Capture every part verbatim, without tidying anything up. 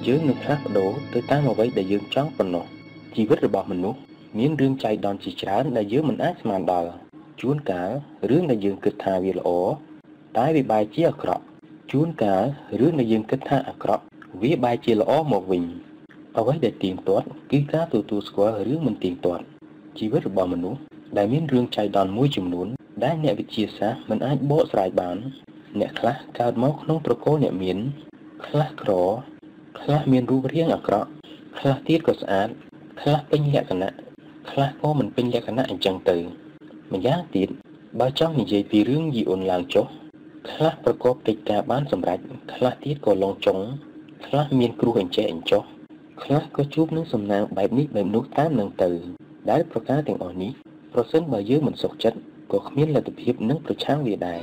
យើងនឹងផ្លាស់ប្ដូរទៅតាមអ្វីដែលយើងចង់ប៉ុណ្ណោះជីវិតរបស់មនុស្សមានរឿងចៃដន្យជាច្រើនដែលយើងមិនអាចស្មានដល់ជួនកាលរឿងដែលយើងគិតថាវាល្អតែវាបែរជាអាក្រក់ជួនកាលរឿងដែលយើងគិតថាអាក្រក់វាបែរជាល្អមកវិញអ្វីដែលទៀងទាត់គឺការទទួលស្គាល់រឿងមិនទៀងទាត់ជីវិតរបស់មនុស្សដែលមានរឿងចៃដន្យមួយចំនួនដែលអ្នកវិទ្យាសាស្ត្រមិនអាចបកស្រាយបានអ្នកខ្លះកើតមកក្នុងត្រកូលអ្នកមានខ្លះក្រខ្លះមានរូបរាងអាក្រក់ខ្លះទៀតក៏ស្អាតខ្លះពេញលក្ខណៈខ្លះក៏មិនពេញលក្ខណៈអញ្ចឹងទៅម្យ៉ាងទៀតបើចង់និយាយពីរឿងយីអ៊ុនឡើងចុះខ្លះប្រកបកិច្ចការបានសម្រេចខ្លះទៀតក៏លងចុងខ្លះមានគ្រោះអញ្ចេះអញ្ចោះខ្លះក៏ជួបនឹងសំណាងបែបនេះបែបនោះតាមនឹងទៅដែលប្រការទាំងអស់នេះប្រសិនបើយើងមិនសុខចិត្តក៏គ្មានលទ្ធភាពនឹងប្រឆាំងវាដែរ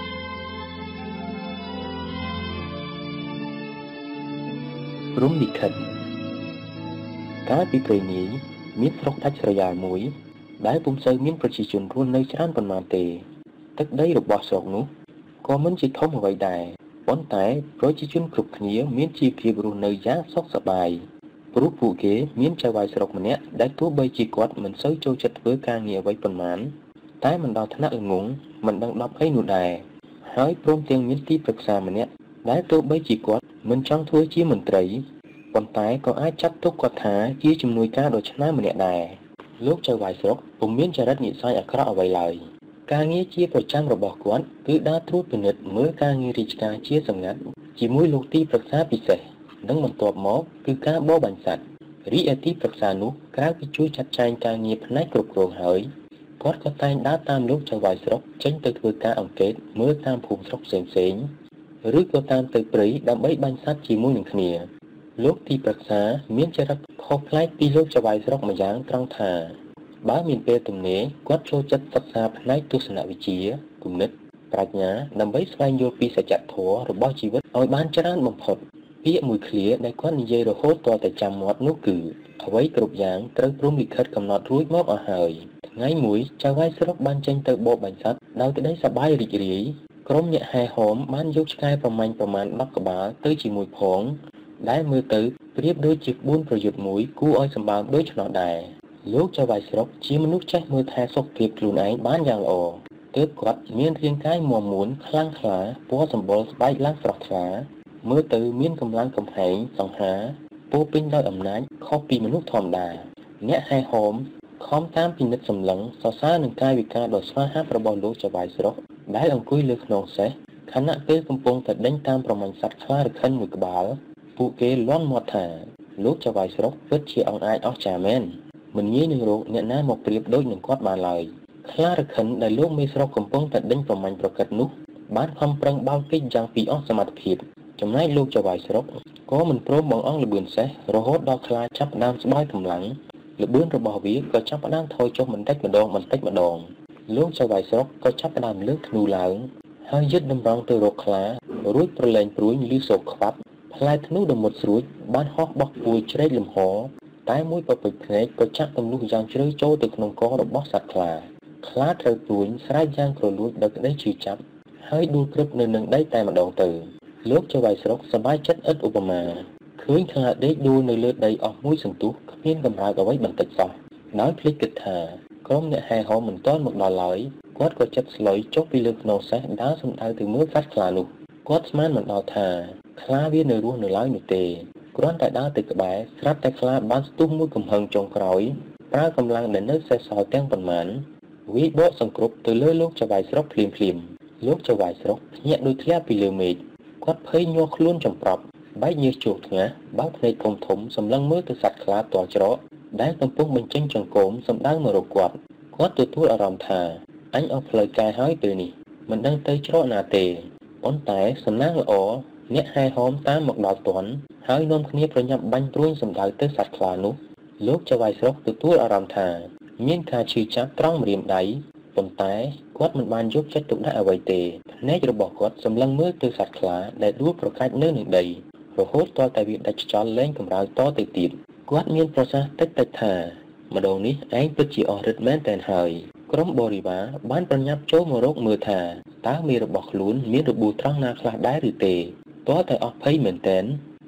ព្រំលិខិតកាលពីព្រេងនាយមានស្រុកដាច់ស្រយាលមួយដែលពុំសូវមានប្រជាជនរស់នៅច្រើនប៉ុន្មានទេទឹកដីរបស់ស្រុកនោះក៏មិនជាធំអ្វីដែរប៉ុន្តែប្រជាជនគ្រប់គ្នាមានជីវភាពរស់នៅយ៉ាងសុខសប្បាយព្រោះពួកគេមានចៅហ្វាយស្រុកម្នាក់ដែលទោះបីជាគាត់មិនសូវចូលចិត្តធ្វើការងារអ្វីប៉ុន្មានតែមិនដល់ថ្នាក់ល្ងង់មិនដឹងដប់អីនោះដែរហើយព្រមទាំងមានទីប្រឹក្សាម្នាក់ដែលទោះបីជាគាត់មិនចង់ធ្វើជាមន្ត្រីប៉ុន្តែក៏អាចចាត់ទុកគាត់ថាជាជំនួយការដ៏ឆ្នើមម្នាក់ដែរលោកចៅហ្វាយស្រុកពុំមានចរិតនិสัยអាក្រក់អ្វីឡើយការងារជាប្រចាំរបស់គាត់គឺដើរត្រួតពិនិត្យមើលការងាររាជការជាសម្ងាត់ជាមួយលោកទីប្រឹក្សាពិសេសនិងបន្ទាប់មកគឺការបរបាញ់សត្វរីឯទីប្រឹក្សានោះក្រៅពីជួយចាត់ចែងការងារផ្នែកគ្រប់គ្រងហើយគាត់ក៏តែងដើរតាមលោកចៅហ្វាយស្រុកចេញទៅធ្វើការអង្កេតមើលតាមភូមិស្រុកផ្សេងៗឬក៏តាមទៅព្រៃដើម្បីបាញ់សត្វជាមួយនឹងគ្នាលោកទីប្រឹក្សាមានចរិតខុសប្លែកពីលោកចៅហ្វាយស្រុកម្យ៉ាងត្រង់ថាបើមានពេលទំនេរគាត់ចូលចិត្តសិក្សាផ្នែកទស្សនវិជ្ជាគំនិតប្រាជ្ញាដើម្បីស្វែងយល់ពីសច្ចធម៌របស់ជីវិតឲ្យបានច្រើនបំផុតពាក្យមួយឃ្លាដែលគាត់និយាយរហូតទាល់តែចាំមាត់នោះគឺអ្វីគ្រប់យ៉ាងត្រូវព្រំលិខិតកំណត់រួចមកអស់ហើយថ្ងៃមួយចៅហ្វាយស្រុកបានចេញទៅបរបាញ់សត្វដោយក្តីសប្បាយរីករាយក្រុមអ្នកហែហោមបានយកឆ្កែប្រមាញ់ប្រមាណដប់ក្បាលទៅជាមួយផងដែលមើលទៅប្រៀបដូចជាក្បួនប្រយុទ្ធមួយគួរឲ្យសម្បើមដូចឆ្នោតដែរលោកចៅហ្វាយស្រុកជាមនុស្សចេះមើលថែសុខភាពខ្លួនឯងបានយ៉ាងល្អទើបគាត់មានរាងកាយមាំមួនខ្លាំងក្លាពណ៌សម្បុរស្បែកឡើងស្រស់ថ្លាមើលទៅមានកម្លាំងកំហែងសង្ហាពោពេញដោយអំណាចខុសពីមនុស្សធម្មតាអ្នកហែហោមខំតាមពិនិត្យសម្លឹងសរសើរនឹងកាយវិការដ៏ស្វាហាប់របស់លោកចៅហ្វាយស្រុកដែលអង្គុយលើខ្នងសេះខណៈពេលកំពុងតែដេញតាមប្រមាញ់សត្វខ្លារខិនមួយក្បាលពួកគេលាន់មាត់ថាលោកចៅហ្វាយស្រុកពិតជាអង្អាចអស្ចារ្យមែនមិនងាយនឹងរកអ្នកណាមកប្រៀបដូចនឹងគាត់បានឡើយខ្លារខិនដែលលោកមេស្រុកកំពុងតែដេញប្រមាញ់ប្រកិតនោះបានខំប្រឹងបោលគេចយ៉ាងពីអស់សមត្ថភាពចំណែកលោកចៅហ្វាយស្រុកក៏មិនព្រមបងអង្គល្បឿនសេះរហូតដល់ខ្លាចាប់ផ្ដើមស្បើយកម្លាំងល្បឿនរបស់វាក៏ចាប់ផ្ដើមថយចុះបន្តិចម្ដងបន្តិចម្ដងលោកចៅហ្វាយស្រុកក៏ចាប់ផ្ដើមលើកធ្នូឡើងហើយយឹតតម្រង់ទៅរកខ្លារួចប្រឡែងព្រួយលឺសូរខ្វាប់ផ្លែធ្នូដ៏មុតស្រួចបានហោះបោះពួយជ្រែកលំហតែមួយពពេចភ្នែកក៏ចាក់ទម្លុះយ៉ាងជ្រៅចូលទៅក្នុងករបស់សត្វខ្លាខ្លាត្រូវព្រួយស្រែកយ៉ាងគ្រលួចដោយក្តីឈឺចាប់ហើយដួលក្រឹបនៅនឹងដីតែម្ដងទៅលោកចៅហ្វាយស្រុកសប្បាយចិត្តឥតឧបមាឃើញខ្លាដេកដួលនៅលើដីអស់មួយសន្ទុះគ្មានកម្រើកអ្វីបន្តិចសោះដោយភ្លេចគិតថាក្រុមអ្នកហែហោមមិនទាន់មកដល់ឡើយគាត់ក៏ចិត្តស្លុយចុះពីលើខ្នងសេះដើរសំដៅទៅមើលសត្វខ្លានោះគាត់ស្មានមិនដល់ថាខ្លាវានៅរស់នៅឡើយនោះទេគ្រាន់តែដើរទៅក្បែរស្រាប់តែខ្លាបានស្ទុះមួយកំហឹងចុងក្រោយប្រើកម្លាំងដែលនៅសេសសល់ទាំងប៉ុន្មានវាយបកសង្គ្រប់ទៅលើលោកចៅហ្វាយស្រុកភ្លាមភ្លាមលោកចៅហ្វាយស្រុកភ្ញាក់ដូចធ្លាក់ពីលើមេឃគាត់ភ័យញាស់ខ្លួនចំប្រប់បែកញើសជោគថ្ងាសបើកភ្នែកធំធំសម្លឹងមើលទៅសត្វខ្លាទាល់ច្រកដែលកំពុងបញ្ចេញចង្កូមសម្ដៅមករកគាត់គាត់ទទួលអារម្មណ៍ថាអញអស់ផ្លូវកាយហើយពេលនេះមិនដឹងទៅច្រកណាទេប៉ុន្តែសំណាងល្អអ្នកហែហោមតាមមកដល់ទាន់ហើយនាំគ្នាប្រញាប់បាញ់ព្រួយសម្ដៅទៅសត្វខ្លានោះលោកចៅហ្វាយស្រុកទទួលអារម្មណ៍ថាមានការឈឺចាប់ត្រង់ម្រាមដៃប៉ុន្តែគាត់មិនបានយកចិត្តទុកដាក់អ្វីទេភ្នែករបស់គាត់សម្លឹងមើលទៅសត្វខ្លាដែលដួលប្រកាច់នៅនឹងដីរហូតទាល់តែវាដាច់ខ្យល់លែងកម្រើកតទៅទៀតគាត់មានប្រសាសន៍តិចតិចថាម្ដងនេះឯងពិតជាអស់ឫទ្ធិមែនតែនហើយក្រុមបរិវារបានប្រញាប់ចូលមករកមើលថាតើមេរបស់ខ្លួនមានរបួសត្រង់ណាខ្លះដែរឬទេទាល់តែអស់ភ័យមែនតែន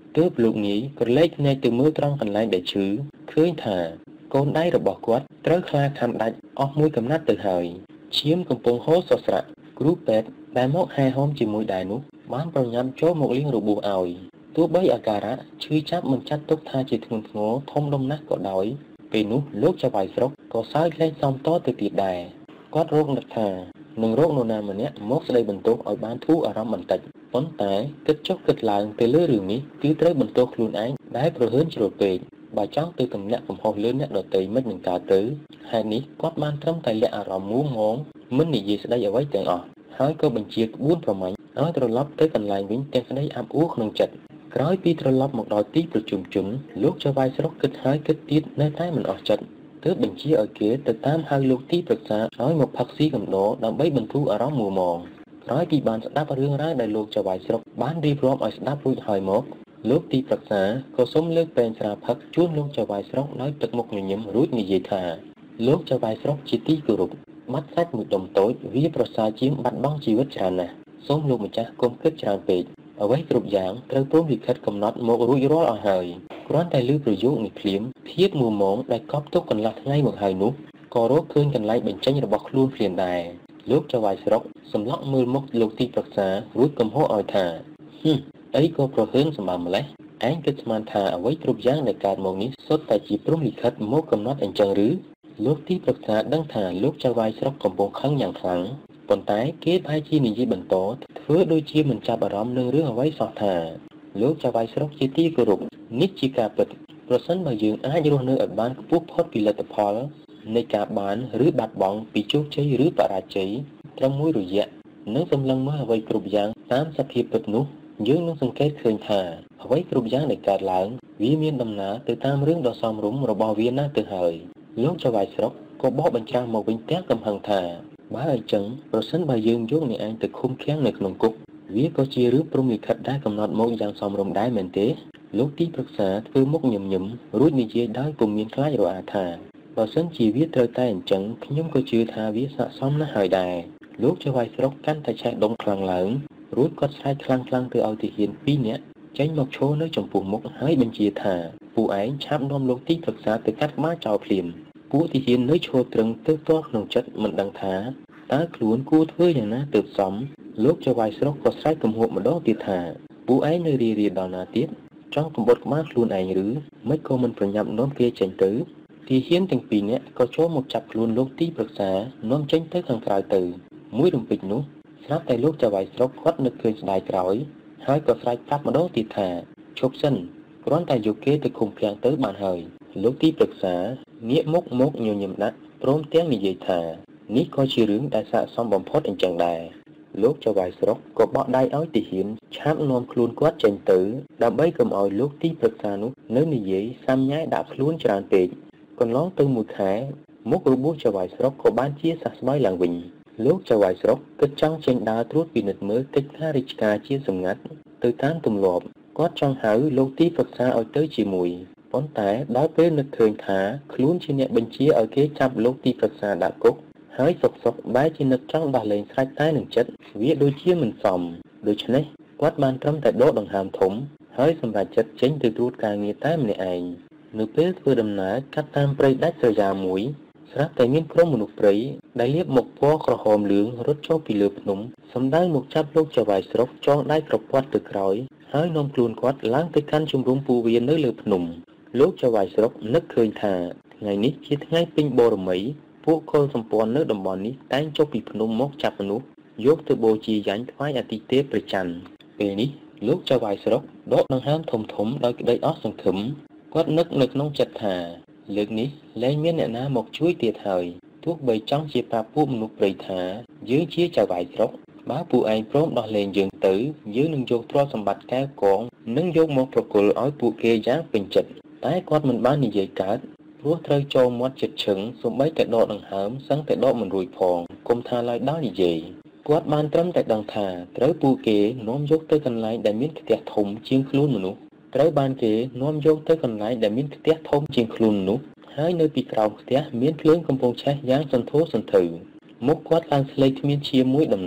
ទើបលោកនាយក៏លេចភ្នែកទៅមើលត្រង់កន្លែងដែលឈឺឃើញថាកូនដៃរបស់គាត់ត្រូវខ្លាខាំដាច់អស់មួយកំណាត់ទៅហើយឈាមកំពុងហូរសស្រាក់គ្រូពេទ្យដែលមកហែហោមជាមួយដែរនោះបានប្រញាប់ចូលមកលាងរបួសឲ្យទោះបីអាការៈឈឺចាប់មិនចាត់ទុកថាជាធ្ងន់ធ្ងរធំដុំណាស់ក៏ដោយពេលនោះលោកចៅវាយស្រុកក៏សើចលែងសំតទៅទៀតដែរគាត់រកនឹកថានឹងរកនរណាម្នាក់មកស្ដីបន្ទោសឲ្យបានធូរអារម្មណ៍បន្តិចប៉ុន្តែគិតចុះគិតឡើងទៅលើរឿងនេះគឺត្រូវបន្ទោសខ្លួនឯងដែលប្រហើនជ្រុលពេកបើចង់ទៅទម្លាក់កំហុសលើអ្នកដទៃមិននឹងកើតទៅហេតុនេះគាត់បានត្រឹមតែលាក់អារម្មណ៍មួងងមិននិយាយស្ដីអ្វីទាំងអស់ហើយក៏បញ្ជាក្បួនប្រមាញ់ឲ្យត្រឡប់ទៅកន្លែងវិញទាំងក្តីអាប់អួរក្នុងចិត្តក្រោយពីត្រឡប់មកដល់ទីប្រជុំជនលោកចៅវាយស្រុកគិតហើយគិតទៀតនៅតែមិនអស់ចិត្តទើបបញ្ជាឲ្យគេទៅតាមហៅលោកទីប្រឹក្សាឲ្យមកផឹកស៊ីកំដរដើម្បីបន្ធូរអារម្មណ៍មួមងក្រោយពីបានស្ដាប់រឿងរ៉ាវដែលលោកចៅវាយស្រុកបានរៀបរាប់ឲ្យស្ដាប់រួចហើយមកលោកទីប្រឹក្សាក៏សូមលើកពែងស្រាផឹកជូនលោកចៅវាយស្រុកដោយទឹកមុខញញឹមរួចនិយាយថាលោកចៅវាយស្រុកជាទីគោរពបាត់សាច់មួយដុំតូចវាប្រសើរជាងបាត់បង់ជីវិតច្រើនណាស់សូមលោកម្ចាស់កុំគិតច្រើនពេកអ្វីគ្រប់យ៉ាងត្រូវព្រមលិខិតកំណត់មករួចរាល់អស់ហើយគ្រាន់តែលើប្រយោគនេះភ្លាមភាពមួមងដែលកប់ទុកកន្លះថ្ងៃមកហើយនោះក៏រកឃើញកន្លែងបញ្ចេញរបស់ខ្លួនភ្លាមដែរលោកចៅវាយស្រុកសម្លក់មើលមុខលោកទីប្រឹក្សារួចកំហុសឲ្យថាហឹមអីក៏ប្រហែលសម្បើម្លេះឯងគិតស្មានថាអ្វីគ្រប់យ៉ាងដែលកើតមកនេះសុទ្ធតែជាព្រំលិខិតមកកំណត់អញ្ចឹងឬលោកទីប្រឹក្សាដឹងថាលោកចៅវាយស្រុកកំពុងខឹងយ៉ាងខ្លាំងប៉ុន្តែគេបែរជានិយាយបន្តធ្វើដូចជាមិនចាប់អារម្មណ៍នឹងរឿងអ្វីសោះថាលោកចៅវាយស្រុកជាទីគោរពនេះជាការពិតប្រសិនបើយើងអាចរស់នៅឲ្យបានខ្ពស់ផុតពីលទ្ធផលនៃការបានឬបាត់បង់ពីជោគជ័យឬបរាជ័យត្រឹមមួយរយៈនិងសម្លឹងមើលអ្វីគ្រប់យ៉ាងតាមសភាពពិតនោះយើងនឹងសង្កេតឃើញថាអ្វីគ្រប់យ៉ាងដែលកើតឡើងវាមានដំណើរទៅតាមរឿងដ៏សមរម្យរបស់វាណាស់ទៅហើយលោកចៅវាយស្រុកក៏បកបញ្ច្រាស់មកវិញទាំងកំហឹងថាបើអញ្ចឹងប្រសិនបើយើងយកអ្នកឯងទៅឃុំឃាំងនៅក្នុងគុកវាក៏ជារឿងព្រំលិខិតដែលកំណត់មកយ៉ាងសមរម្យដែរមែនទេលោកទីប្រឹក្សាធ្វើមុខញឹមញឹមរួចនិយាយដោយពុំមានខ្លាចរអាថាបើសិនជាវាត្រូវតែអញ្ចឹងខ្ញុំក៏ជឿថាវាស័ក្តិសមណាស់ហើយដែរលោកចៅវាយស្រុកកាន់តែឆេះដុំខ្លាំងឡើងរួចគាត់ស្រែកខ្លាំងខ្លាំងទៅឲ្យទាហានពីរនាក់ចេញមកឈរនៅចំពោះមុខហើយបញ្ជាថាពួកឯងឆាប់នាំលោកទីប្រឹក្សាទៅកាត់ក្បាលចោលភ្លាមពួកទាហាននៅឈរត្រឹងទៅទាល់ក្នុងចិត្តមិនដឹងថាតើខ្លួនគួរធ្វើយ៉ាងណាទើបសមលោកចៅវាយស្រុកក៏ស្រែកគំហួកម្ដងទៀតថាពួកឯងនៅរីរាដល់ណាទៀតចង់កំបុតក្បាលខ្លួនឯងឬមិនក៏មិនប្រញាប់នាំគេចេញទៅទាហានទាំងពីរនាក់ក៏ចូលមកចាប់ខ្លួនលោកទីប្រឹក្សានាំចេញទៅខាងក្រៅទៅមួយរំពេចនោះស្រាប់តែលោកចៅវាយស្រុកគាត់នឹកឃើញស្ដាយក្រោយហើយក៏ស្រែកប្រាប់ម្ដងទៀតថាឈប់សិនគ្រាន់តែយកគេទៅឃុំឃាំងទៅបានហើយលោកទីប្រឹក្សាងាកមុខមកញញឹមដាក់ព្រមទាំងនិយាយថានេះក៏ជារឿងដែលស័ក្តិសមបំផុតអញ្ចឹងដែរលោកចៅវាយស្រុកក៏បក់ដៃឲ្យទាហានឆាប់នាំខ្លួនគាត់ចេញទៅដើម្បីកុំឲ្យលោកទីប្រឹក្សានោះនៅនិយាយសាំញ៉ែដាក់ខ្លួនច្រើនពេកកន្លងទៅមួយខែមុខរបួសចៅវាយស្រុកក៏បានជាសះស្បើយឡើងវិញលោកចៅវាយស្រុកគិតចង់ចេញដើរត្រួតពិនិត្យមើលកិច្ចការរាជការជាសម្ងាត់ទៅតាមទម្លាប់គាត់ចង់ហៅលោកទីប្រឹក្សាឲ្យទៅជាមួយប៉ុន្តែដល់ពេលនឹកឃើញថាខ្លួនជាអ្នកបញ្ជាឲ្យគេចាប់លោកទីប្រឹក្សាដាក់គុកហើយសុកសុកបែរជានឹកចង់ដោះលែងស្រេចតែនឹងចិត្តវាដូចជាមិនសមដូច្នេះគាត់បានត្រឹមតែដកដង្ហើមធំហើយសម្រេចចិត្តចេញទៅត្រួតការងារតែម្នាក់ឯងនៅពេលធ្វើដំណើរកាត់តាមព្រៃដាច់ស្រយាលមួយស្រាប់តែមានក្រុមមនុស្សព្រៃដែលលាបមុខពណ៌ក្រហមលឿងរត់ចូលពីលើភ្នំសម្ដៅមកចាប់លោកចៅវាយស្រុកចងដៃក្រពាត់ទៅក្រោយហើយនាំខ្លួនគាត់ឡើងទៅកាន់ជំរំពូវានៅលើភ្នំលោកចៅវាយស្រុកនឹកឃើញថាថ្ងៃនេះជាថ្ងៃពេញបូរមីពួកកុលសម្ព័ន្ធនៅតំបន់នេះតែងចុះពីភ្នំមកចាប់មនុស្សយកទៅបូជាយ៉ាញ់ថ្វាយអាទិទេពព្រះច័ន្ទពេលនេះលោកចៅវាយស្រុកដកដង្ហើមធំធំដោយក្តីអស់សង្ឃឹមគាត់នឹកនៅក្នុងចិត្តថាលើកនេះលែងមានអ្នកណាមកជួយទៀតហើយទោះបីចង់ជាប្រាប់ពួកមនុស្សព្រៃថាយើងជាចៅវាយស្រុកបើពួកឯងព្រមដោះលែងយើងទៅយើងនឹងយកទ្រព្យសម្បត្តិកែវកងនិងយកមកប្រគល់ឲ្យពួកគេយ៉ាងពេញចិត្តតែគាត់មិនបាននិយាយកើតព្រោះត្រូវចូលមាត់ចិត្តឈឹងសូម្បីតែដកដង្ហើមសឹងតែដកមិនរួចផងគុំថាឡើយដល់និយាយគាត់បានត្រឹមតែដឹងថាត្រូវពួកគេនាំយកទៅកន្លែងដែលមានផ្ទះធំជាងខ្លួនមនុស្សត្រូវបានគេនាំយកទៅកន្លែងដែលមានផ្ទះធំជាងខ្លួនមនុស្សហើយនៅពីក្រោមផ្ទះមានភ្លើងកំពុងឆេះយ៉ាងសន្ធោសន្ធៅមុខគាត់ឡើងស្លេកគ្មានឈាមមួយដំណក់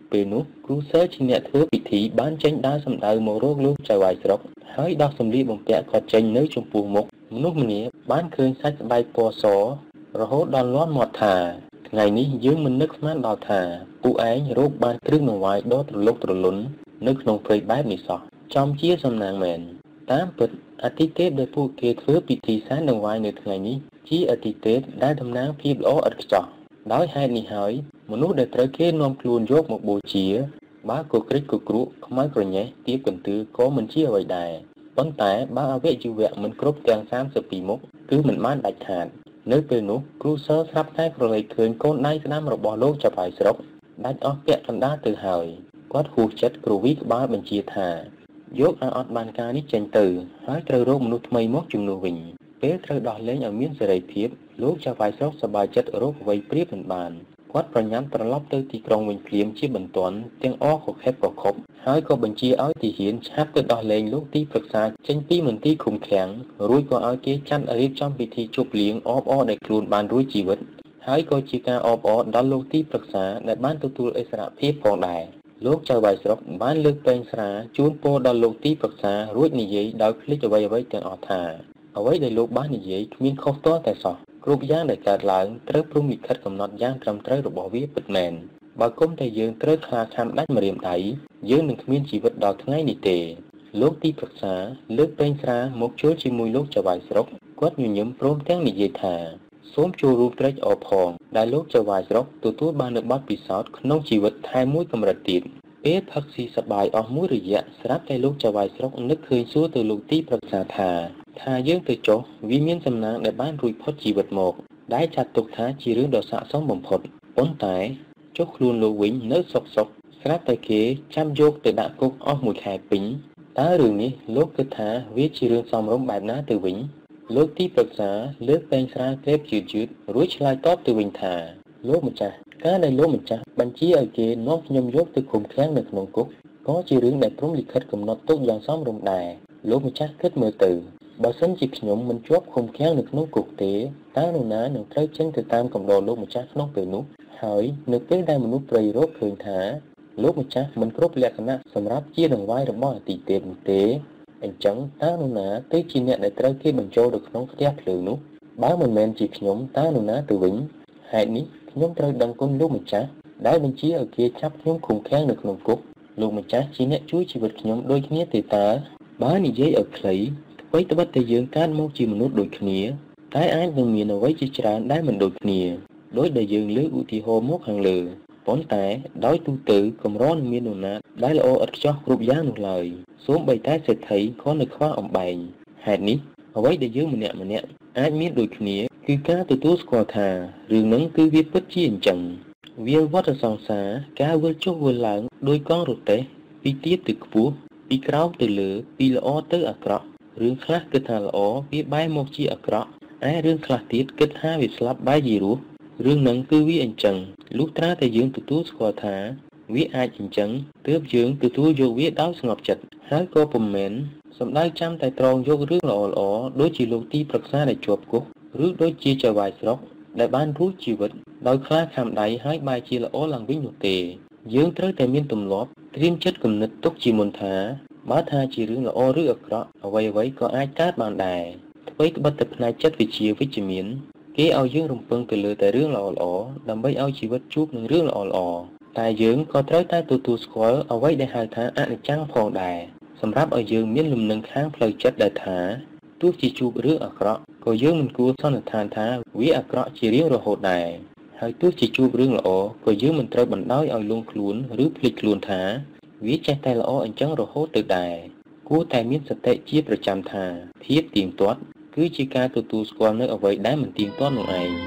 ពេលនោះគ្រូសើជាអ្នកធ្វើពិធីបានចេញដើរសម្ដៅមករកលោកចៅវាយស្រុកហើយដោះសម្លៀកបំពាក់ក៏ចេញនៅចំពោះមុខមនុស្សម្នាបានឃើញសាច់ស្បែកពណ៌សរហូតដល់លាន់មាត់ថាថ្ងៃនេះយើងមិននឹកស្មានដល់ថាពួកឯងរកបានគ្រឿងដង្វាយដ៏ត្រលុកត្រលុននៅក្នុងព្រៃបែបនេះសោះចំជាសំណាងមែនតាមពិតអតិទេពដែលពួកគេធ្វើពិធីសែនដង្វាយនៅថ្ងៃនេះជាអតិទេពដែលតំណាងភាពល្អឥតខ្ចោះដោយហេតុនេះហើយមនុស្សដែលត្រូវគេនាំខ្លួនយកមកបូជាបើក៏ក្រិចក៏គ្រក់ខ្មៅក្រញ៉េះទៀបកន្ទឿក៏មិនជាអ្វីដែរប៉ុន្តែបើអវយវៈមិនគ្រប់ទាំងសាមសិបពីរមុខគឺមិនបានដាច់ខាតនៅពេលនោះគ្រូសើស្រាប់តែក្រឡេកឃើញកូនដៃស្ដាំរបស់លោកចៅវាយស្រុកដាច់អស់ពាក់កណ្ដាលទៅហើយគាត់ហួសចិត្តគ្រវីក្បាលបញ្ជាថាយកឲ្យអត់បានការនេះចេញទៅហើយត្រូវរកមនុស្សថ្មីមកជំនួសវិញពេលត្រូវដោះលែងឲ្យមានសេរីភាពលោកចៅវាយស្រុកសប្បាយចិត្តរកអ្វីព្រៀបមិនបានគាត់ប្រញាប់ត្រឡប់ទៅទីក្រុងវិញភ្លាមជាបន្ទាន់ទាំងអស់ក៏ខេបក៏ខប់ហើយក៏បញ្ជាឲ្យទាហានឆាប់ទៅដោះលែងលោកទីប្រឹក្សាចេញពីមន្ទីរឃុំឃាំងរួចក៏ឲ្យគេចាត់រៀបចំពិធីជប់លៀងអបអរដែលខ្លួនបានរួចជីវិតហើយក៏ជាការអបអរដល់លោកទីប្រឹក្សាដែលបានទទួលឥស្សរភាពផងដែរលោកចៅវាយស្រុកបានលើកពេងស្រាជូនពរដល់លោកទីប្រឹក្សារួចនិយាយដោយភ្លេចអ្វីអ្វីទាំងអស់ថាអ្វីដែលលោកបាននិយាយគ្មានខុសទាល់តែសោះគ្រប់យ៉ាងដែលកើតឡើងត្រូវព្រមលិខិតកំណត់យ៉ាងត្រឹមត្រូវរបស់វាពិតមែនបើគុំតែយើងត្រូវខ្លាចខាំដាច់ម្រាមដៃយើងនឹងគ្មានជីវិតដល់ថ្ងៃនេះទេលោកទីប្រឹក្សាលើកពេងស្រាមកជួលជាមួយលោកចៅវាយស្រុកគាត់ញញឹមព្រមទាំងនិយាយថាសូមចូលរួមត្រេកអរផងដែលលោកចៅវាយស្រុកទទួលបាននូវបទពិសោធន៍ក្នុងជីវិតថែមមួយកម្រិតទៀតពេលផឹកស៊ីសប្បាយអស់មួយរយៈស្រាប់តែលោកចៅវាយស្រុកនឹកឃើញសួរទៅលោកទីប្រឹក្សាថាថាយើងទៅចុះវាមានសំណាងដែលបានរួចផុតជីវិតមកដែលចាត់ទុកថាជារឿងដ៏ស័ក្តិសមបំផុតប៉ុន្តែចុះខ្លួនលោកវិញនៅសុកសុកស្រាប់តែគេចាំយកទៅដាក់គុកអស់មួយខែពេញតើរឿងនេះលោកគិតថាវាជារឿងសមរម្យបែបណាទៅវិញលោកទីប្រឹក្សាលើកពេងស្រាក្រេបយឺតយឺតរួចឆ្លើយតបទៅវិញថាលោកម្ចាស់ការដែលលោកម្ចាស់បញ្ជាឲ្យគេនាំខ្ញុំយកទៅឃុំឃាំងនៅក្នុងគុកក៏ជារឿងដែលព្រំលិខិតកំណត់ទុកយ៉ាងសមរម្យដែរលោកម្ចាស់គិតមើលទៅបើសិនជាខ្ញុំមិនជាប់ឃុំឃាំងនៅក្នុងគុកទេតើនរណានឹងត្រូវចេញទៅតាមកំដរលោកម្ចាស់ក្នុងពេលនោះហើយនៅពេលដែលមនុស្សព្រៃរកឃើញថាលោកម្ចាស់មិនគ្រប់លក្ខណៈសម្រាប់ជាដង្វាយរបស់អតិទេពនោះទេអញ្ចឹងតើនរណាទៅជាអ្នកដែលត្រូវគេបញ្ចូលទៅក្នុងផ្ទះភ្លើងនោះបើមិនមែនជាខ្ញុំតើនរណាទៅវិញហេតុនេះខ្ញុំត្រូវដឹងគុណលោកម្ចាស់ដែលបញ្ជាឲ្យគេចាប់ខ្ញុំឃុំឃាំងនៅក្នុងគុកលោកម្ចាស់ជាអ្នកជួយជីវិតខ្ញុំដូចគ្នាទេតើបើនិយាយឲ្យខ្លីអ្វីត្បិតតែយើងកើតមកជាមនុស្សដូចគ្នាតែអាចនឹងមានអ្វីជាច្រើនដែលមិនដូចគ្នាដោយដែលយើងលើកឧទាហរណ៍មកខាងលើប៉ុន្តែដោយទូទៅកម្រនឹងមាននរណាដែលល្អឥតខ្ចោះគ្រប់យ៉ាងនោះឡើយសូម្បីតែសេដ្ឋីក៏នៅខ្វះអំបែងហេតុនេះអ្វីដែលយើងម្នាក់ម្នាក់អាចមានដូចគ្នាគឺការទទួលស្គាល់ថារឿងហ្នឹងគឺវាពិតជាអញ្ចឹងវាវដ្តសង្សារការវិលចុះវិលឡើងដោយកង់រទេះពីទាបទៅខ្ពស់ពីក្រោមទៅលើពីល្អទៅអាក្រក់រឿងខ្លះគិតថាល្អវាបែរមកជាអាក្រក់ឯរឿងខ្លះទៀតគិតថាវាស្លាប់បែរជារស់រឿងហ្នឹងគឺវាអញ្ចឹងលុះត្រាតែយើងទទួលស្គាល់ថាវាអាចអញ្ចឹងទើបយើងទទួលយកវាដោយស្ងប់ចិត្តហើយក៏ពុំមែនសំដៅចាំតែត្រង់យករឿងល្អល្អដូចជាលោកទីប្រឹក្សាដែលជាប់គុកឬដូចជាចៅវាយស្រុកដែលបានរួចជីវិតដោយខ្លាចខាំដៃហើយបែរជាល្អឡើងវិញនោះទេយើងត្រូវតែមានទម្លាប់ត្រៀមចិត្តគំនិតទុកជាមុនថាបើថាជារឿងល្អឬអាក្រក់អ្វីអ្វីក៏អាចកើតបានដែរអ្វីត្បិតតែផ្នែកចិត្តវិទ្យាវិជ្ជមានគេឲ្យយើងរំពឹងទៅលើតែរឿងល្អល្អដើម្បីឲ្យជីវិតជួបនឹងរឿងល្អល្អតែយើងក៏ត្រូវតែទទួលស្គាល់អ្វីដែលហៅថាអនិច្ចំផងដែរសម្រាប់ឲ្យយើងមានលំនឹងខាងផ្លូវចិត្តដែលថាទោះជាជួបរឿងអាក្រក់ក៏យើងមិនគួរសន្និដ្ឋានថាវាអាក្រក់ជារៀងរហូតដែរហើយទោះជាជួបរឿងល្អក៏យើងមិនត្រូវបណ្ដោយឲ្យលងខ្លួនឬភ្លេចខ្លួនថាវាចេះតែល្អអញ្ចឹងរហូតទៅដែរគួរតែមានសតិជាប្រចាំថាភាពទៀងទាត់គឺជាការទទួលស្គាល់នៅអ្វីដែលមិនទៀងទាត់នោះឯង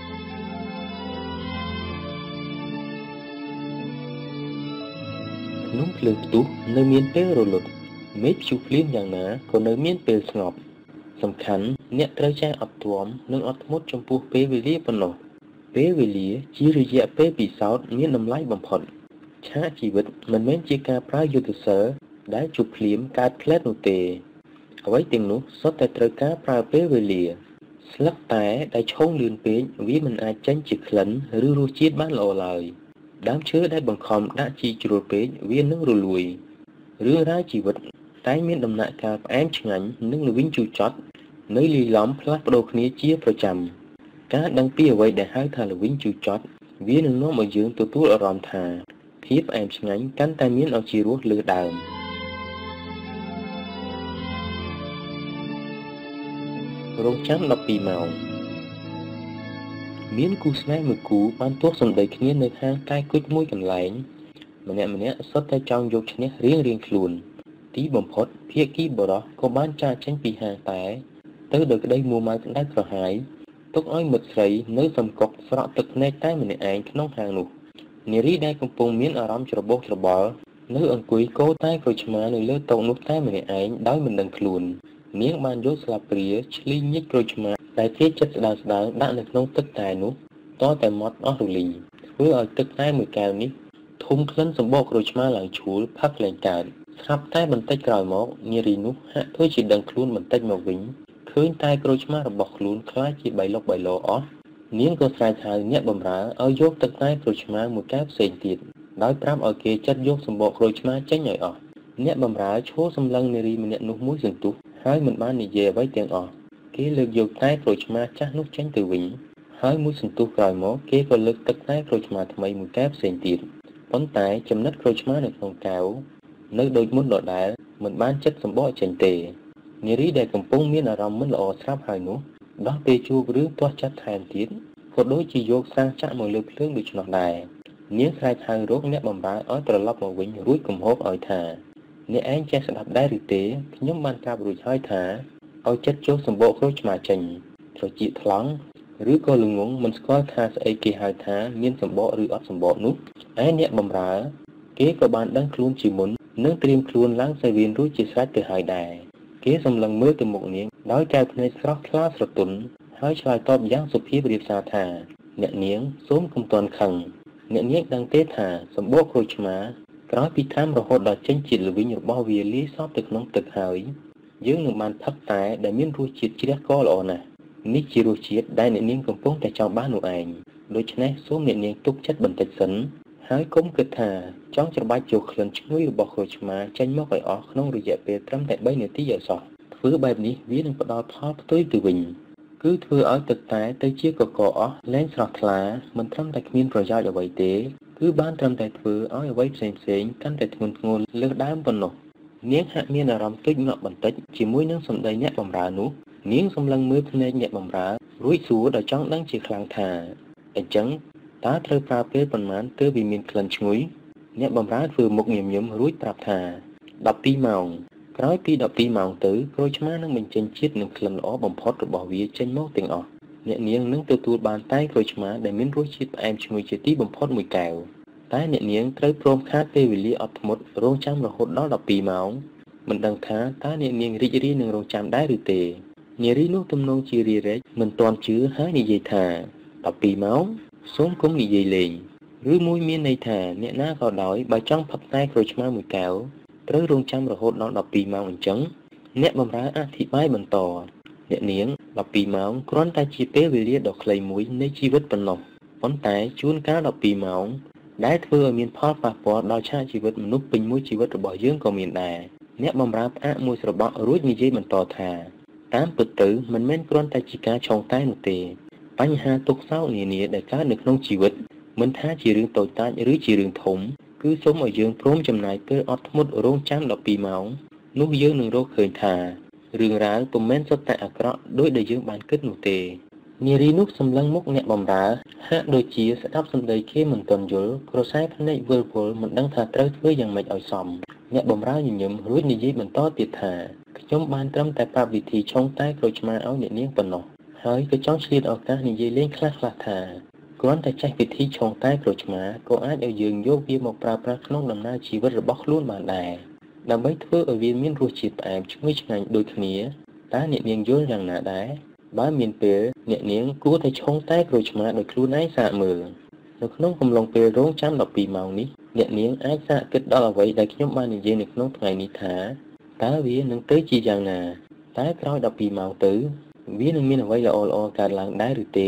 ភ្នំភ្លើងផ្ទុះនៅមានពេលរលត់មេឃព្យុះភ្លៀងយ៉ាងណាក៏នៅមានពេលស្ងប់សំខាន់អ្នកត្រូវចេះអត់ទ្រាំនិងអត់ធ្មត់ចំពោះពេលវេលាប៉ុណ្ណោះពេលវេលាជារយៈពេលពិសោធន៍មានតម្លៃបំផុតឆាកជីវិតមិនមែនជាការប្រើយុទ្ធសាស្ត្រដែលជប់ភ្លៀងកើតផ្លែតនោះទេអ្វីទាំងនោះសុទ្ធតែត្រូវការប្រើពេលវេលាស្លឹកតែដែលឆោងលឿនពេកវាមិនអាចចេញជាក្លិនឬរសជាតិបានល្អឡើយដើមឈើដែលបង្ខំដាក់ជីជ្រុលពេកវានឹងរលួយរឿងរ៉ាវជីវិតតែមានដំណាក់កាលផ្អែមឆ្ងាញ់និងល្វីងជូរចត់នៅលាយឡំផ្លាស់ប្ដូរគ្នាជាប្រចាំការដឹងពីអ្វីដែលហៅថាល្វីងជូរចត់វានឹងនាំឲ្យយើងទទួលអារម្មណ៍ថាភាពផ្អែមឆ្ងាញ់កាន់តែមានឱជារសលើដើមរងចាំដប់ពីរម៉ោងមានគូស្នេហ៍មួយគូបានទោះសម្ដីគ្នានៅហាងតែគុជមួយកន្លែងម្នាក់ម្នាក់សុទ្ធតែចង់យកឈ្នះរៀងរៀងខ្លួនទីបំផុតភាគីបុរសក៏បានចាកចេញពីហាងតែទៅដោយក្តីមួម៉ៅក្តៅក្រហាយទុកឲ្យមិត្តស្រីនៅសំកុកស្រក់ទឹកភ្នែកតែម្នាក់ឯងក្នុងហាងនោះនារីដែលកំពុងមានអារម្មណ៍ច្របូកច្របល់នៅអង្គុយកោតែក្រូចឆ្មានៅលើតុនោះតែម្នាក់ឯងដោយមិនដឹងខ្លួននាងបានយកស្លាបព្រាឆ្លីញញិចក្រូចឆ្មាដែលគេចិត្តស្ដើងស្ដើងដាក់នៅក្នុងទឹកតែនោះតតែមាត់អស់រលីងធ្វើឲ្យទឹកតែមួយកែវនេះធុំក្លិនសម្បកក្រូចឆ្មាឡើងឈួលផឹកលែងកើតស្រាប់តែបន្តិចក្រោយមកនារីនោះហាក់ធ្វើជាដឹងខ្លួនបន្តិចមកវិញឃើញតែក្រូចឆ្មារបស់ខ្លួនខ្លាចជាបៃលុកបៃលអស់នាងក៏ស្រែកហៅអ្នកបម្រើឲ្យយកទឹកតែក្រូចឆ្មាមួយកែវផ្សេងទៀតដោយប្រាប់ឲ្យគេចាត់យកសម្បកក្រូចឆ្មាចេញឲ្យអស់អ្នកបម្រើឈរសម្លឹងនារីម្នាក់នោះមួយសន្ទុះហើយមិនបាននិយាយអ្វីទាំងអស់គេលើកយកតែក្រូចឆ្មាចាស់នោះចេញទៅវិញហើយមួយសន្ទុះក្រោយមកគេក៏លើកទឹកតែក្រូចឆ្មាថ្មីមួយកែវផ្សេងទៀតប៉ុន្តែចំណិតក្រូចឆ្មានៅក្នុងកែវនៅដូចមុនដដែលមិនបានចិត្តសម្បកចេញទេនារីដែលកំពុងមានអារម្មណ៍មិនល្អស្រាប់ហើយនោះដោះពេលជួបរឿងទាស់ចិត្តថែមទៀតក៏ដូចជាយកសាំងចាក់មកលើភ្លើងដូច្នោះដែរនាងស្រែកហៅរកអ្នកបម្រើឲ្យត្រឡប់មកវិញរួចគំហកឲ្យថាអ្នកឯងចេះស្ដាប់ដែរឬទេខ្ញុំបានប្រាប់រួចហើយថាឲ្យចិត្តចូលសម្បកក្រូចឆ្មាចេញត្រចៀកថ្លង់ឬក៏ល្ងងមិនស្គាល់ថាស្អីគេហៅថាមានសម្បកឬអត់សម្បកនោះឯអ្នកបម្រើគេក៏បានដឹងខ្លួនជាមុននិងត្រៀមខ្លួនឡើងសាវៀនរួចជាស្រេចទៅហើយដែរគេសម្លឹងមើលទៅមុខនាងដោយកែវភ្នែកស្រស់ថ្លាស្រទន់ហើយឆ្លើយតបយ៉ាងសុភាពរាបសារថាអ្នកនាងសូមកុំទាន់ខឹងអ្នកនាងដឹងទេថាសម្បកក្រូចឆ្មាក្រោយពីត្រាំរហូតដល់ចេញជាតិល្វីងរបស់វាលាយសព្វទៅក្នុងទឹកហើយយើងនឹងបានផឹកតែដែលមានរសជាតិជ្រះកល្អណាស់នេះជារសជាតិដែលអ្នកនាងកំពុងតែចង់បាននោះឯងដូច្នេះសូមអ្នកនាងទុកចិត្តបន្តិចសិនហើយកុំគិតថាចង់ច្របាច់យកក្លិនឈ្ងុយរបស់ក្រូចឆ្មាចេញមកឲ្យអស់ក្នុងរយៈពេលត្រឹមតែបីនាទីឲ្យសោះធ្វើបែបនេះវានឹងផ្ដល់ផលផ្ទុយទៅវិញគឺធ្វើឲ្យទឹកតែទៅជាកកអស់លែងស្រស់ថ្លាមិនត្រឹមតែគ្មានប្រយោជន៍អ្វីទេគឺបានត្រឹមតែធ្វើឲ្យអ្វីផ្សេងផ្សេងកាន់តែធ្ងន់ធ្ងរលើសដើមប៉ុណ្ណោះនាងហាក់មានអារម្មណ៍ទុចងក់បន្តិចជាមួយនឹងសម្ដីអ្នកបម្រើនោះនាងសម្លឹងមើលភ្នែកអ្នកបម្រើរួចសួរដោយចង់ដឹងជាខ្លាំងថាអញ្ចឹងតើត្រូវប្រើពេលប៉ុន្មានទើបវាមានក្លិនឈ្ងុយអ្នកបម្រើធ្វើមុខញញឹមរួចប្រាប់ថាដប់ពីរម៉ោងក្រោយពីដប់ពីរម៉ោងទៅក្រូចឆ្មានឹងបញ្ចេញជាតិនិងក្លិនល្អបំផុតរបស់វាចេញមកទាំងអស់អ្នកនាងនឹងទទួលបានតែក្រូចឆ្មាដែលមានរសជាតិផ្អែមឈ្ងុយជាទីបំផុតមួយកែវតែអ្នកនាងត្រូវព្រមខាតពេលវេលាអត់ធ្មត់រងចាំរហូតដល់ដប់ពីរម៉ោងមិនដឹងថាតើអ្នកនាងរីករាយនឹងរងចាំដែរឬទេនារីនោះទំនងជារីរែកមិនទាន់ជឿហើយនិយាយថាដប់ពីរម៉ោងសូមកុំនិយាយលេងឬមួយមានន័យថាអ្នកណាក៏ដោយបើចង់ផឹកតែក្រូចឆ្មាមួយកែវត្រូវរងចាំរហូតដល់ដប់ពីរម៉ោងអញ្ចឹងអ្នកបម្រើអធិប្បាយបន្តអ្នកនាងដប់ពីរម៉ោងគ្រាន់តែជាពេលវេលាដ៏ខ្លីមួយនៃជីវិតប៉ុណ្ណោះប៉ុន្តែជួនកាលដប់ពីរម៉ោងដែលធ្វើឲ្យមានផលប៉ះពាល់ដល់ឆាកជីវិតមនុស្សពេញមួយជីវិតរបស់យើងក៏មានដែរអ្នកបម្រើផ្អាកមួយស្របក់រួចនិយាយបន្តថាតាមពិតទៅមិនមែនគ្រាន់តែជាការឆោងតែនោះទេបញ្ហាទុក្ខសោកនានាដែលកើតនៅក្នុងជីវិតមិនថាជារឿងតូចតាចឬជារឿងធំគឺសូមឲ្យយើងព្រមចំណាយពេលអត់ធ្មត់រងចាំដប់ពីរម៉ោងនោះយើងនឹងរកឃើញថារឿងរ៉ាវពុំមែនសុទ្ធតែអាក្រក់ដោយដែលយើងបានគិតនោះទេនារីនោះសម្លឹងមុខអ្នកបម្រើហាក់ដូចជាស្ដាប់សម្ដីគេមិនទាន់យល់ក្រសែភ្នែកវិលវល់មិនដឹងថាត្រូវធ្វើយ៉ាងម៉េចឲ្យសមអ្នកបម្រើញញឹមរួចនិយាយបន្តទៀតថាខ្ញុំបានត្រឹមតែប្រាប់វិធីឆុងតែក្រូចឆ្មាឲ្យអ្នកនាងប៉ុណ្ណោះហើយក៏ចង់ឆ្លៀតឱកាសនិយាយលេងខ្លះៗថាគ្រាន់តែចេះវិធីឆុងតែក្រូចឆ្មាក៏អាចឲ្យយើងយកវាមកប្រើប្រាស់ក្នុងដំណើរជីវិតរបស់ខ្លួនបានដែរដើម្បីធ្វើឲ្យវាមានរសជាតិផ្អែមឈ្ងុយឆ្ងាញ់ដូចគ្នាតើអ្នកនាងយល់យ៉ាងណាដែរបើមានពេលអ្នកនាងគួរតែឆុងតែក្រូចឆ្មាដោយខ្លួនឯងសាកមើលនៅក្នុងកំឡុងពេលរងចាំដប់ពីរម៉ោងនេះអ្នកនាងអាចសាកគិតដល់អ្វីដែលខ្ញុំបាននិយាយនៅក្នុងថ្ងៃនេះថាតើវានឹងទៅជាយ៉ាងណាតែក្រោយដប់ពីរម៉ោងទៅវានឹងមានអ្វីល្អៗកើតឡើងដែរឬទេ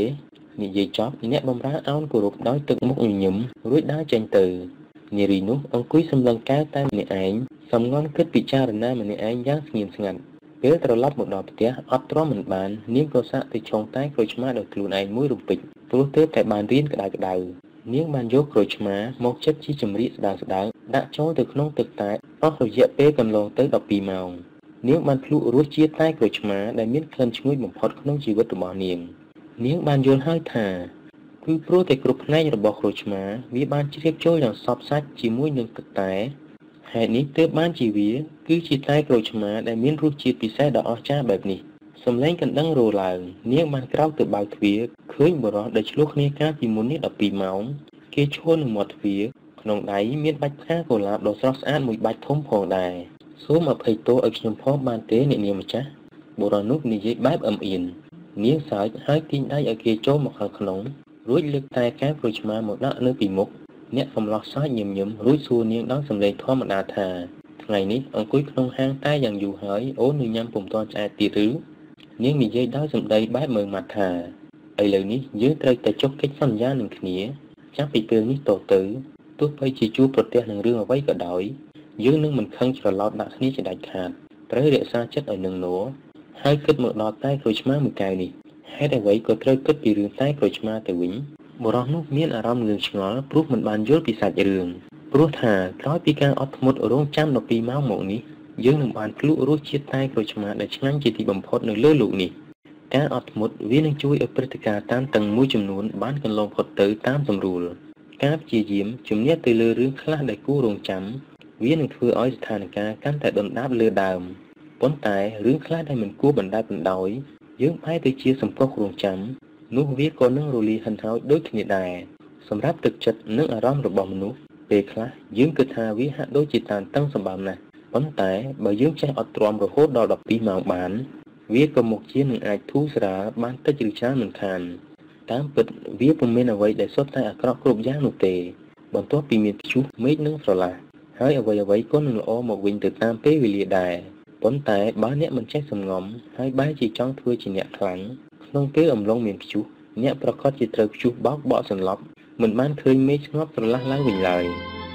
និយាយចប់អ្នកបម្រើអោនគោរពដោយទឹកមុខញញឹមរួចដើរចេញទៅនារីនោះអង្គុយសម្លឹងកែវតែម្នាក់ឯងសំងន់គិតពិចារណាម្នាក់ឯងយ៉ាងស្ងៀមស្ងាត់ពេលត្រឡប់មកដល់ផ្ទះអត់ទ្រាំមិនបាននាងប្រសាទៅឆុងតែក្រូចឆ្មាដោយខ្លួនឯងមួយរំពេចព្រោះទើបតែបានរៀនក្តៅក្តៅនាងបានយកក្រូចឆ្មាមកចិតជាចម្រៀកស្ដើងស្ដើងដាក់ចូលទៅក្នុងទឹកតែអស់រយៈពេលកន្លងទៅដប់ពីរម៉ោងនាងបានភ្លក់រសជាតិតែក្រូចឆ្មាដែលមានក្លិនឈ្ងុយបំផុតក្នុងជីវិតរបស់នាងនាងបានយល់ហើយថាគឺព្រោះតែគ្រប់ផ្នែករបស់ក្រូចឆ្មាវាបានជ្រាបចូលយ៉ាងសព្វសាច់ជាមួយនឹងទឹកតែហេតុនេះទើបបានជាវាគឺជាតែក្រូចឆ្មាដែលមានរសជាតិពិសេសដ៏អស្ចារ្យបែបនេះសំឡេងកណ្ដឹងរឡើងនាងបានក្រោកទៅបើកទ្វារឃើញបុរសដែលឆ្លោះគ្នាកាលពីមុននេះដប់ពីរម៉ោងគេឈរនៅមាត់ទ្វារក្នុងដៃមានបាច់ផ្កាកុលាបដ៏ស្រស់ស្អាតមួយបាច់ធំផងដែរសូមអភ័យទោសឲ្យខ្ញុំផងបានទេអ្នកនាងម្ចាស់បុរសនោះនិយាយបែបអឹមអៀននាងសើចហើយទាញដៃឲ្យគេចូលមកខាងក្នុងរួចលើកតែកែវក្រូចឆ្មាមកដាក់នៅពីមុខអ្នកកំឡោះសើចញឹមញឹមរួចសួរនាងដោយសំឡេងធម្មតាថាថ្ងៃនេះអង្គុយក្នុងហាងតែយ៉ាងយូរហើយអូននៅញ៉ាំពុំទាន់ឆ្អែតទៀតឬនាងនិយាយដោយសម្ដីបែបមើលមាត់ថាឥឡូវនេះយើងត្រូវតែចុះកិច្ចសន្យានឹងគ្នាចាប់ពីពេលនេះតទៅទោះបីជាជួបប្រទះនឹងរឿងអ្វីក៏ដោយយើងនឹងមិនខឹងច្រឡោតដាក់គ្នាជាដាច់ខាតត្រូវរក្សាចិត្តឲ្យនឹងនោហើយគិតមកដល់តែក្រូចឆ្មាមួយកែវនេះហេតុអ្វីក៏ត្រូវគិតពីរឿងតែក្រូចឆ្មាទៅវិញបុរសនោះមានអារម្មណ៍ងឿងឆ្ងល់ព្រោះមិនបានយល់ពីសាច់រឿងព្រោះថាក្រោយពីការអត់ធ្មត់រងចាំដប់ពីរម៉ោងមកនេះយើងនឹងបានភ្លក់រសជាតិតែក្រូចឆ្មាដែលឆ្ងាញ់ជាទីបំផុតនៅលើលោកនេះការអត់ធ្មត់វានឹងជួយឲ្យព្រឹត្តិការណ៍តាមទាំងមួយចំនួនបានកន្លងផុតទៅតាមសម្រួលការព្យាយាមជំនះទៅលើរឿងខ្លះដែលគួររងចាំវានឹងធ្វើឲ្យស្ថានភាពកាន់តែដុនដាបលើដើមប៉ុន្តែរឿងខ្លះដែលមិនគួរបណ្តែតបណ្ដោយយើងបែរទៅជាសម្កុសរងចាំនោះវាក៏នឹងរលាយហិនហោចដូចគ្នាដែរសម្រាប់ទឹកចិត្តនិងអារម្មណ៍របស់មនុស្សពេលខ្លះយើងគិតថាវាហាក់ដូចជាតានតឹងសម្បើមណាស់ប៉ុន្តែបើយើងចេះអត់ទ្រាំរហូតដល់ដប់ពីរម៉ោងបានវាក៏មកជានឹងអាចធូរស្រាលបានតិចឬច្រើនមិនខានតាមពិតវាពុំមានអ្វីដែលសុទ្ធតែអាក្រក់គ្រប់យ៉ាងនោះទេបន្ទាប់ពីមានព្យុះមេឃនិងស្រឡះហើយអ្វីអ្វីក៏នឹងល្អមកវិញទៅតាមពេលវេលាដែរប៉ុន្តែបើអ្នកមិនចេះសំងំហើយបែរជាចង់ធ្វើជាអ្នកខ្លាំងក្នុងពេលអំឡុងមានព្យុះអ្នកប្រកាសជាត្រូវព្យុះបោកបក់សន្លប់មិនបានឃើញមេឃស្ងប់ស្រឡះឡើងវិញឡើយ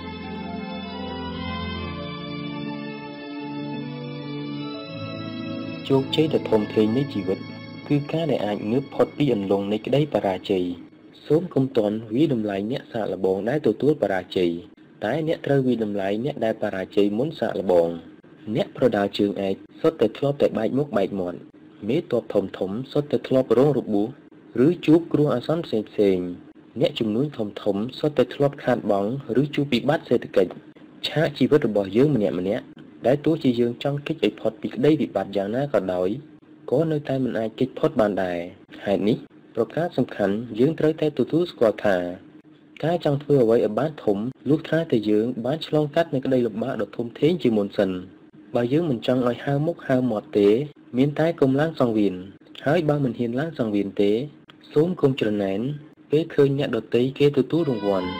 ជោគជ័យដ៏ធំធេងនៃជីវិតគឺការដែលអាចងើបផុតពីអន្លង់នៃក្តីបរាជ័យសូមកុំតន់វាតម្លៃអ្នកសាកល្បងដែលទទួលបរាជ័យតែអ្នកត្រូវវាតម្លៃអ្នកដែលបរាជ័យមុនសាកល្បងអ្នកប្រដាល់ជើងឯកសុទ្ធតែធ្លាប់តែបែកមុខបែកមាត់មេទ័ពធំធំសុទ្ធតែធ្លាប់រងរបួសឬជួបគ្រោះអាសន្នផ្សេងផ្សេងអ្នកជំនួញធំធំសុទ្ធតែធ្លាប់ខាតបង់ឬជួបវិបត្តិសេដ្ឋកិច្ចឆាកជីវិតរបស់យើងម្នាក់ម្នាក់ដែលទោះជាយើងចង់គេចឲ្យផុតពីក្តីវិបត្តិយ៉ាងណាក៏ដោយក៏នៅតែមិនអាចគេចផុតបានដែរហេតុនេះប្រការសំខាន់យើងត្រូវតែទទួលស្គាល់ថាការចង់ធ្វើអ្វីឲ្យបានធំលុះត្រាតែយើងបានឆ្លងកាត់នូវក្តីលំបាកដ៏ធំធេងជាមុនសិនបើយើងមិនចង់ឲ្យហើរមុខហើរមាត់ទេមានតែកុំឡើងសង្វៀនហើយបើមិនហ៊ានឡើងសង្វៀនទេសូមកុំច្រណែនពេលឃើញអ្នកដទៃគេទទួលរង្វាន់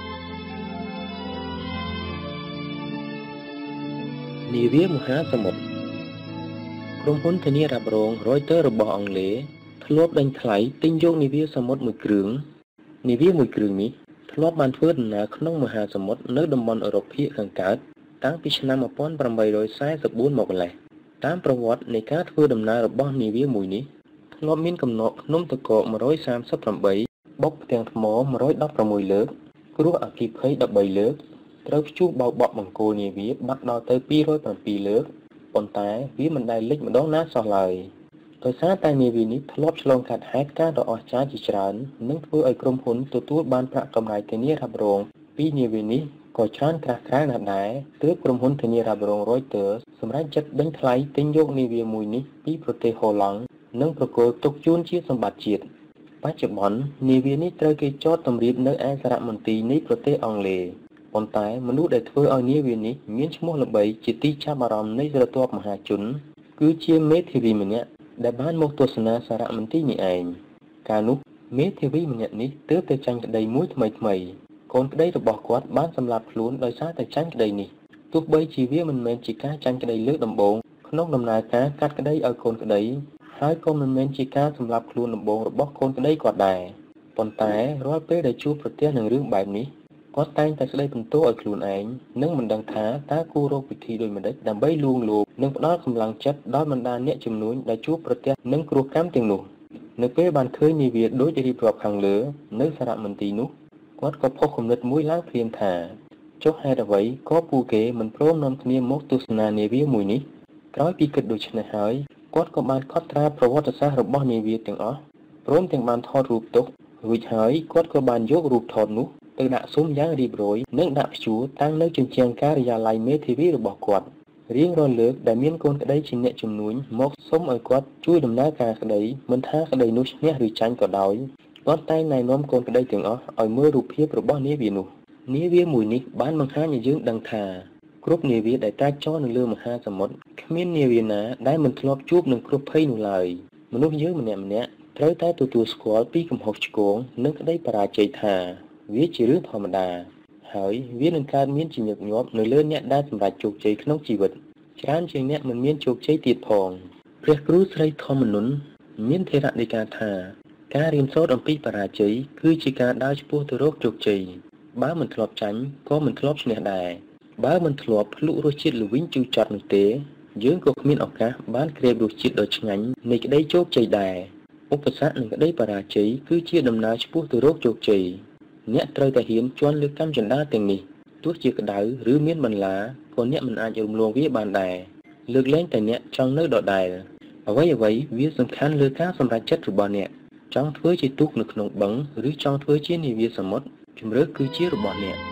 នាវាមហាសមុទ្រក្រុមហ៊ុនធានារ៉ាប់រង Reuters របស់អង់គ្លេសធ្លាប់ដេញថ្លៃទិញយកនាវាសមុទ្រមួយគ្រឿងនាវាមួយគ្រឿងនេះធ្លាប់បានធ្វើដំណើរក្នុងមហាសមុទ្រនៅតំបន់អឺរ៉ុបភាគខាងកើតតាំងពីឆ្នាំmột nghìn tám trăm bốn mươi tưមកម្ល៉េះតាមប្រវត្តិនៃការធ្វើដំណើររបស់នាវាមួយនេះធ្លាប់មានកំណត់ភ្នំតកកmột trăm ba mươi támបុកផ្ទាំងថ្មmột trăm mười sáuលើកគ្រោះអគ្គិភ័យ13លើកត្រូវព្យុះបោកបក់បង្គោលនាវាបាត់ដល់ទៅtwo hundred sevenលើកប៉ុន្តែវាមិនដែលលិចម្ដងណាសោះឡើយដោយសារតែនាវានេះធ្លាប់ឆ្លងកាត់ហេតុការណ៍ដ៏អស្ចារ្យជាច្រើននិងធ្វើឲ្យក្រុមហ៊ុនទទួលបានប្រាក់កម្រៃធានារ៉ាប់រងពីនាវានេះក៏ច្រើនក្រាស់ក្រែលណាស់ដែរទើបក្រុមហ៊ុនធានារ៉ាប់រង Reuters សម្រេចចិត្តដេញថ្លៃទិញយកនាវាមួយនេះពីប្រទេសហូឡង់និងប្រគល់ទុកជូនជាសម្បត្តិជាតិបច្ចុប្បន្ននាវានេះត្រូវគេចតតម្រៀបនៅឯសារមន្ទីរនៃប្រទេសអង់គ្លេសប៉ុន្តែមនុស្សដែលធ្វើឲ្យនាវានេះមានឈ្មោះល្បីជាទីចាប់អារម្មណ៍នៃស្រទាប់មហាជនគឺជាមេធាវីម្នាក់ដែលបានមកទស្សនាសារមន្ទីរនេះឯងកាលនោះមេធាវីម្នាក់នេះទើបតែចាញ់ក្តីមួយថ្មីថ្មីកូនក្តីរបស់គាត់បានសម្លាប់ខ្លួនដោយសារតែចាញ់ក្តីនេះទោះបីជាវាមិនមែនជាការចាញ់ក្តីលើកដំបូងក្នុងដំណើរការកាត់ក្តីឲ្យកូនក្តីហើយក៏មិនមែនជាការសម្លាប់ខ្លួនដំបូងរបស់កូនក្តីគាត់ដែរប៉ុន្តែរាល់ពេលដែលជួបប្រទះនឹងរឿងបែបនេះគាត់តែងតែស្ដីបន្ទោសឲ្យខ្លួនឯងនិងមិនដឹងថាតើគួររកវិធីដូចម្តេចដើម្បីលួងលោមនិងផ្ដល់កម្លាំងចិត្តដល់បណ្ដាអ្នកជំនួញដែលជួបប្រទះនឹងគ្រោះកម្មទាំងនោះនៅពេលបានឃើញនាវាដូចរៀបរាប់ខាងលើនៅសារមន្ទីរនោះគាត់ក៏ផុសគំនិតមួយឡើងភ្លាមថាចុះហេតុអ្វីក៏ពួកគេមិនព្រមនាំគ្នាមកទស្សនានាវាមួយនេះក្រោយពីគិតដូច្នេះហើយគាត់ក៏បានកត់ត្រាប្រវត្តិសាស្ត្ររបស់នាវាទាំងអស់ព្រមទាំងបានថតរូបទុករួចហើយគាត់ក៏បានយករូបថតនោះទៅដាក់ស៊ុំយ៉ាងរៀបរយនិងដាក់ព្យួរតាំងនៅជញ្ជាំងការិយាល័យមេធាវីរបស់គាត់រៀងរាល់លើកដែលមានកូនក្តីជាអ្នកជំនួញមកសុំឲ្យគាត់ជួយដំណើរការក្តីមិនថាក្តីនោះឈ្នះឬចាញ់ក៏ដោយគាត់តែងណែនាំកូនក្តីទាំងអស់ឲ្យមើលរូបភាពរបស់នាវានោះនាវាមួយនេះបានបង្ហាញឲ្យយើងដឹងថាគ្រប់នាវាដែលតាចចរនៅលើមហាសមុទ្រគ្មាននាវាណាដែលមិនធ្លាប់ជួបនឹងគ្រោះភ័យនោះឡើយមនុស្សយើងម្នាក់ម្នាក់ត្រូវតែទទួលស្គាល់ពីកំហុសឆ្គងនិងក្តីបរាជ័យថាវាជារឿងធម្មតាហើយវានឹងកើតមានជាញឹកញាប់នៅលើអ្នកដែលសម្រេចជោគជ័យក្នុងជីវិតច្រើនជាងអ្នកមិនមានជោគជ័យទៀតផងព្រះគ្រូស្រីធម្មនុនមានថេរដីកាថាការរៀនសូត្រអំពីបរាជ័យគឺជាការដើរឆ្ពោះទៅរកជោគជ័យបើមិនធ្លាប់ចាញ់ក៏មិនធ្លាប់ឈ្នះដែរបើមិនធ្លាប់ភ្លក់រសជាតិល្វីងជូរចត់នោះទេយើងក៏គ្មានឱកាសបានក្រេបរសជាតិដ៏ឆ្ងាញ់នៃក្តីជោគជ័យដែរឧបសគ្គនិងក្តីបរាជ័យគឺជាដំណើរឆ្ពោះទៅរកជោគជ័យអ្នកត្រូវតែហ៊ានជន់លើកម្មចន្តាទាំងនេះទោះជាក្តៅឬមានបន្លាក៏អ្នកមិនអាចរំលងវាបានដែរលើកលែងតែអ្នកចង់នៅដដែលអ្វីអ្វីវាសំខាន់លើការសម្រេចចិត្តរបស់អ្នកចង់ធ្វើជាទូកនៅក្នុងបឹងឬចង់ធ្វើជានាវាសមុទ្រជម្រើសគឺជារបស់អ្នក